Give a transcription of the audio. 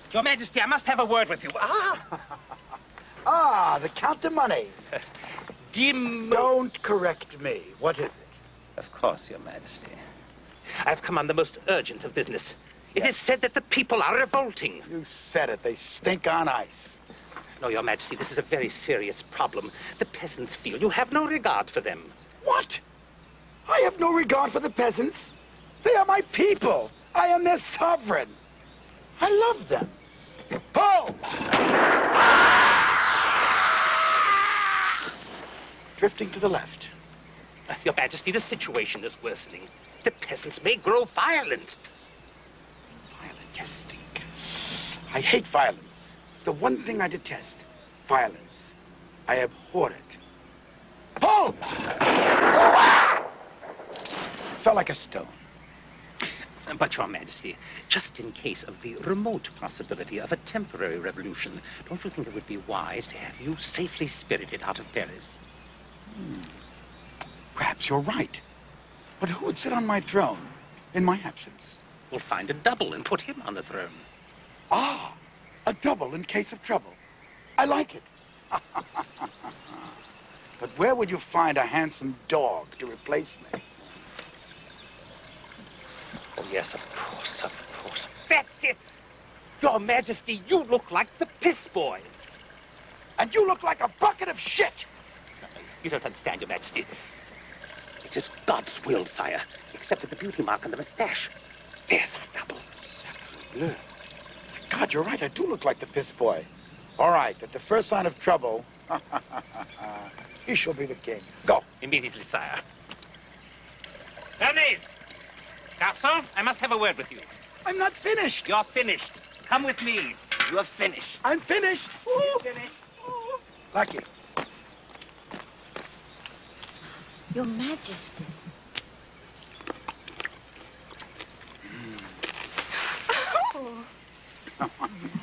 Your Majesty, I must have a word with you. The Count de Money. Don't correct me. What is it? Of course, Your Majesty. I've come on the most urgent of business. It is said that the people are revolting. You said it. They stink on ice. No, Your Majesty, this is a very serious problem. The peasants feel you have no regard for them. What? I have no regard for the peasants. They are my people. I am their sovereign. I love them. Pull! Drifting to the left. Your Majesty, the situation is worsening. The peasants may grow violent. Violent, yes, stink. I hate violence. It's the one thing I detest. Violence. I abhor it. Pull! Fell like a stone. But, Your Majesty, just in case of the remote possibility of a temporary revolution, don't you think it would be wise to have you safely spirited out of Paris? Perhaps you're right. But who would sit on my throne in my absence? We'll find a double and put him on the throne. Ah, a double in case of trouble. I like it. But where would you find a handsome dog to replace me? Oh, yes, of course, of course. That's it! Your Majesty, you look like the piss boy. And you look like a bucket of shit! You don't understand, Your Majesty. It is God's will, sire, except for the beauty mark on the mustache. There's our double. Bleu. God, you're right. I do look like the piss boy. All right, at the first sign of trouble, he shall be the king. Go. Immediately, sire. Hermes! Garçon, I must have a word with you. I'm not finished. You're finished. Come with me. You're finished. I'm finished. You're finished. Lucky. Your Majesty. Oh.